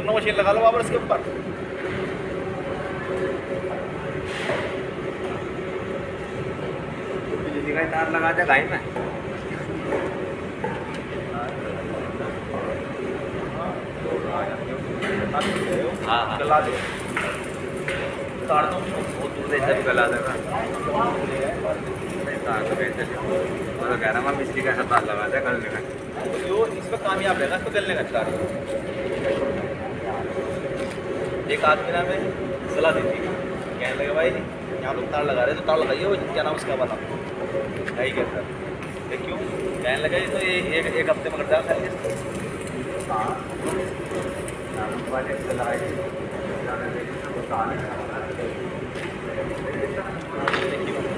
दोनों मशीन लगा लो वापस इसके ऊपर। बिजली का तार लगा दे गाय में। हाँ हाँ चला दो, तार तो बहुत दूर से सब गला देगा। तार तो कैसे मैं तो कह रहा हूँ बिजली का ऐसा तार लगा दे गलने का। जो इसमें कामयाब रहेगा इसको गलने का तार। एक आदमी ना मैं सलाह दी थी, कहने लगे भाई यहाँ लोग तार लगा रहे तो तार लगाइए, वो क्या नाम उसका बना यही कहता है। क्यों कहने लगे तो ये एक हफ्ते में कट जाएगा खाली। हाँ